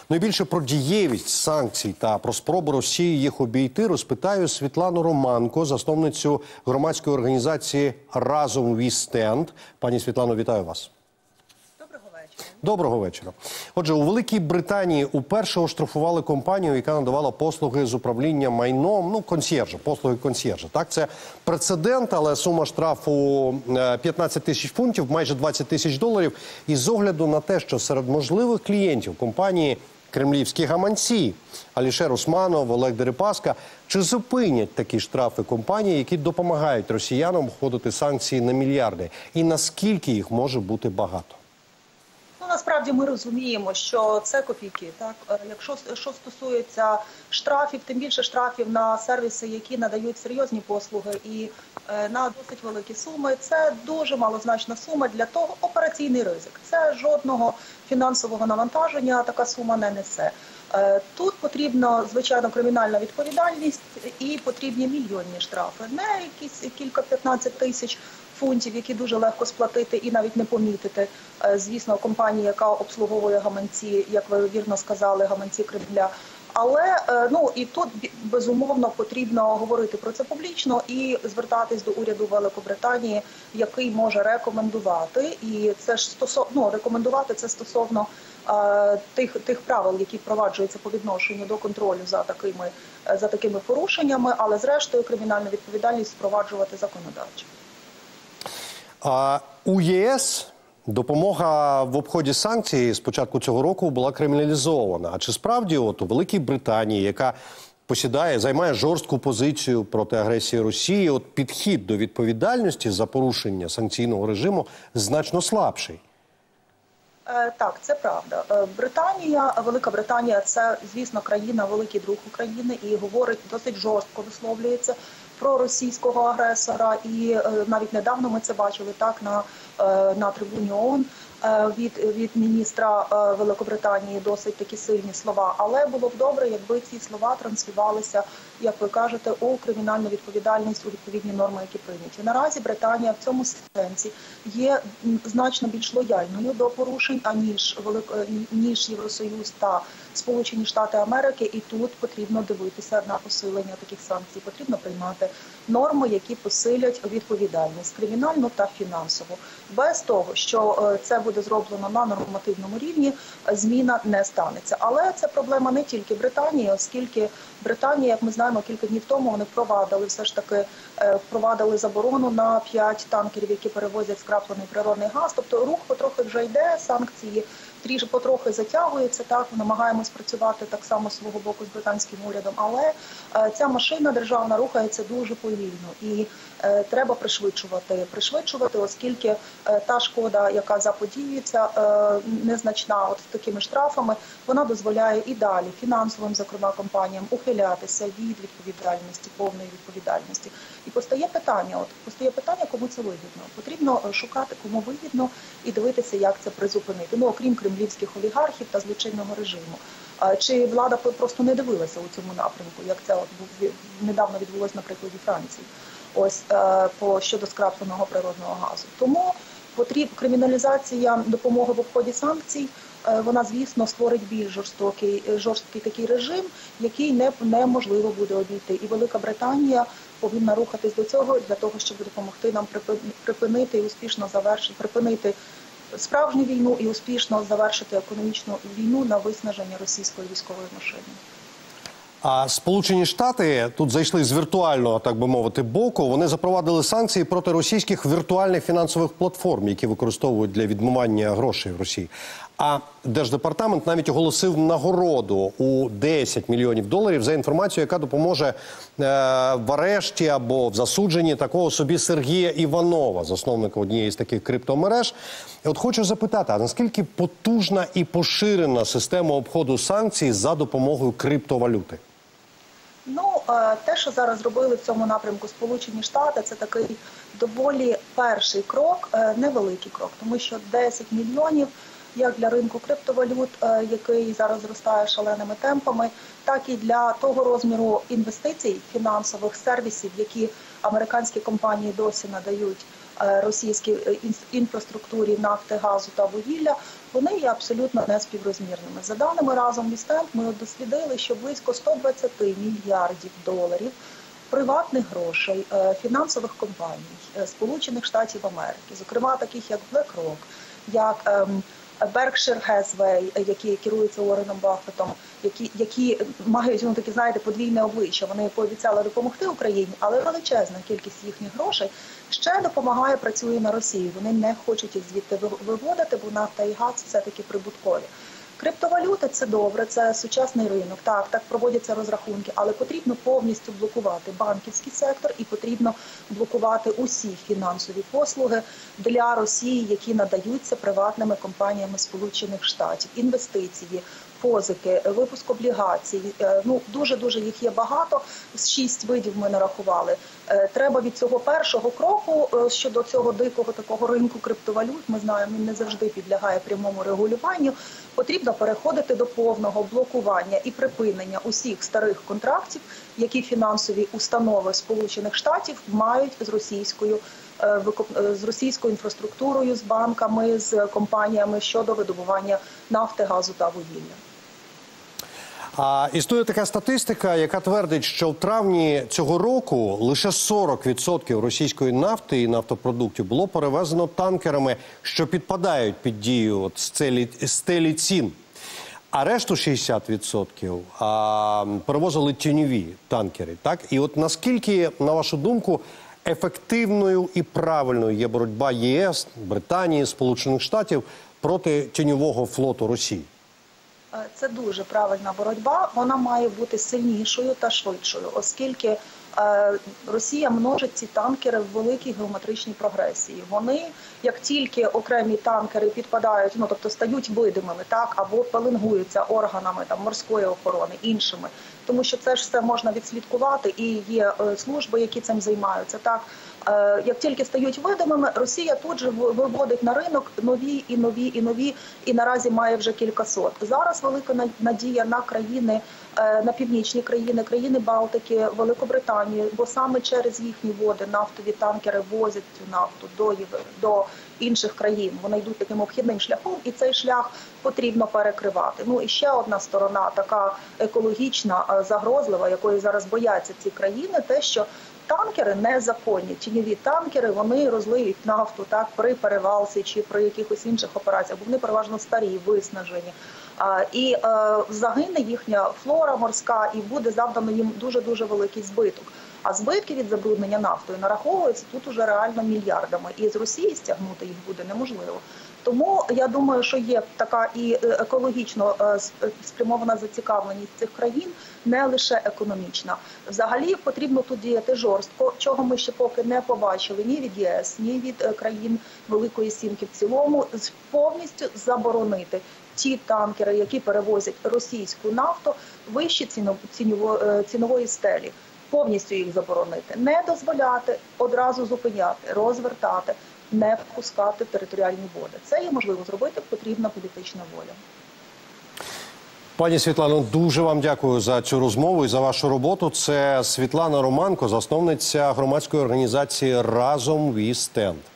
Ну і більше про дієвість санкцій та про спробу Росії їх обійти розпитаю Світлану Романко, засновницю громадської організації «Разом We Stand». Пані Світлано, вітаю вас. Доброго вечора. Отже, у Великій Британії уперше оштрафували компанію, яка надавала послуги з управління майном, ну, консьєржа, послуги консьєржа. Так, це прецедент, але сума штрафу 15 тисяч фунтів, майже 20 тисяч доларів. І з огляду на те, що серед можливих клієнтів компанії кремлівські гаманці Алішер Усманов, Олег Дерипаска, чи зупинять такі штрафи компанії, які допомагають росіянам обходити санкції на мільярди? І наскільки їх може бути багато? Насправді ми розуміємо, що це копійки. Так, якщо що стосується штрафів, тим більше штрафів на сервіси, які надають серйозні послуги і на досить великі суми, це дуже малозначна сума для того. Операційний ризик. Це жодного фінансового навантаження така сума не несе. Тут потрібна, звичайно, кримінальна відповідальність і потрібні мільйонні штрафи, не якісь кілька 15 тисяч фунтів, які дуже легко сплатити і навіть не помітити. Звісно, компанія, яка обслуговує гаманці, як ви вірно сказали, гаманці Кремля. Але, ну, і тут, безумовно, потрібно говорити про це публічно і звертатись до уряду Великобританії, який може рекомендувати. І це ж рекомендувати це стосовно тих правил, які впроваджуються по відношенню до контролю за такими порушеннями, але, зрештою, кримінальну відповідальність впроваджувати законодавчо. У ЄС допомога в обході санкцій з початку цього року була криміналізована. А чи справді у Великій Британії, яка займає жорстку позицію проти агресії Росії, підхід до відповідальності за порушення санкційного режиму значно слабший? Так, це правда. Велика Британія – це, звісно, країна, великий друг України і говорить, досить жорстко висловлюється про російського агресора. І навіть недавно ми це бачили так на трибуні ООН від міністра Великобританії досить такі сильні слова. Але було б добре, якби ці слова транслювалися, як ви кажете, у кримінальну відповідальність, у відповідні норми, які прийняті. Наразі Британія в цьому сенсі є значно більш лояльною до порушень, ніж Євросоюз та Сполучені Штати Америки. І тут потрібно дивитися на посилення таких санкцій. Потрібно приймати норми, які посилять відповідальність кримінальну та фінансову. Без того, що це буде зроблено на нормативному рівні, зміна не станеться. Але це проблема не тільки Британії, оскільки Британія, як ми знаємо, кілька днів тому вони впровадили заборону на 5 танкерів, які перевозять скраплений природний газ. Тобто рух потрохи вже йде, санкції потрохи затягуються, так, намагаємось працювати так само з свого боку з британським урядом, але ця машина державна рухається дуже повільно і треба пришвидшувати, оскільки та шкода, яка заподіюється, незначна такими штрафами, вона дозволяє і далі фінансовим, зокрема, компаніям ухилятися від відповідальності, повної відповідальності. І постає питання, кому це вигідно. Потрібно шукати, кому вигідно, і дивитися, як це призупинити. Ну, окрім кремлівських олігархів та злочинного режиму. Чи влада просто не дивилася у цьому напрямку, як це недавно відбулося на прикладі Франції, щодо скрапленого природного газу. Тому криміналізація допомоги в обході санкцій, вона, звісно, створить більш жорсткий такий режим, який неможливо буде обійти. І Велика Британія повинна рухатись до цього для того, щоб допомогти нам припинити і успішно припинити справжню війну і успішно завершити економічну війну на виснаження російської військової машини. А Сполучені Штати тут зайшли з віртуального, так би мовити, боку. Вони запровадили санкції проти російських віртуальних фінансових платформ, які використовують для відмивання грошей в Росії. А Держдепартамент навіть оголосив нагороду у 10 мільйонів доларів за інформацію, яка допоможе в арешті або в засудженні такого собі Сергія Іванова, засновника однієї з таких криптомереж. І от хочу запитати, а наскільки потужна і поширена система обходу санкцій за допомогою криптовалюти? Ну, те, що зараз зробили в цьому напрямку Сполучені Штати, це такий доволі перший крок, невеликий крок, тому що 10 мільйонів як для ринку криптовалют, який зараз зростає шаленими темпами, так і для того розміру інвестицій, фінансових сервісів, які американські компанії досі надають російській інфраструктурі нафти, газу та вугілля, вони є абсолютно неспіврозмірними. За даними разом Вістенд, ми дослідили, що близько 120 мільярдів доларів приватних грошей фінансових компаній Сполучених Штатів Америки, зокрема таких як BlackRock, як Berkshire Hathaway, які керуються Уорреном Баффетом, які мають такі, знаєте, подвійне обличчя. Вони пообіцяли допомогти Україні, але величезна кількість їхніх грошей ще допомагає, працює на Росію. Вони не хочуть їх звідти виводити, бо нафта і газ все-таки прибуткові. Криптовалюти – це добре, це сучасний ринок, так проводяться розрахунки, але потрібно повністю блокувати банківський сектор і потрібно блокувати усі фінансові послуги для Росії, які надаються приватними компаніями Сполучених Штатів. Інвестиції, позики, випуск облігацій, дуже-дуже їх є багато, 6 видів ми нарахували. Треба від цього першого кроку щодо цього дикого такого ринку криптовалют, ми знаємо, він не завжди підлягає прямому регулюванню, потрібно переходити до повного блокування і припинення усіх старих контрактів, які фінансові установи Сполучених Штатів мають з російською інфраструктурою, з банками, з компаніями щодо видобування нафти, газу та вугілля. Існує така статистика, яка твердить, що в травні цього року лише 40% російської нафти і нафтопродуктів було перевезено танкерами, що підпадають під дію стелі цін. А решту 60% перевозили тіньові танкери. Так? І от наскільки, на вашу думку, ефективною і правильною є боротьба ЄС, Британії, Сполучених Штатів проти тіньового флоту Росії? Це дуже правильна боротьба, вона має бути сильнішою та швидшою, оскільки Росія множить ці танкери в великій геометричній прогресії. Вони, як тільки окремі танкери підпадають, тобто стають видимими, або пеленгуються органами морської охорони, іншими, тому що це ж все можна відслідкувати і є служби, які цим займаються, як тільки стають видимими, Росія тут же виводить на ринок нові і нові і нові, і наразі має вже кількасот. Зараз велика надія на країни, на північні країни, країни Балтики, Великобританію, бо саме через їхні води нафтові танкери возять цю нафту до інших країн. Вони йдуть таким обхідним шляхом, і цей шлях потрібно перекривати. І ще одна сторона, така екологічна, загрозлива, якої зараз бояться ці країни, те, що танкери незаконні, тіньові танкери, вони розлиють нафту при перевалці чи при якихось інших операціях, бо вони переважно старі, виснажені. І загине їхня флора морська, і буде завдано їм дуже-дуже великий збиток. А збитки від забруднення нафтою нараховуються тут уже реально мільярдами. І з Росії стягнути їх буде неможливо. Тому я думаю, що є така і екологічно спрямована зацікавленість цих країн, не лише економічна. Взагалі потрібно тут діяти жорстко, чого ми ще поки не побачили ні від ЄС, ні від країн Великої Сімки в цілому, повністю заборонити ті танкери, які перевозять російську нафту вище цінової стелі. Повністю їх заборонити, не дозволяти, одразу зупиняти, розвертати, не впускати в територіальні води. Це є можливо зробити, потрібна політична воля. Пані Світлано, дуже вам дякую за цю розмову і за вашу роботу. Це Світлана Романко, засновниця громадської організації «Разом Вістенд».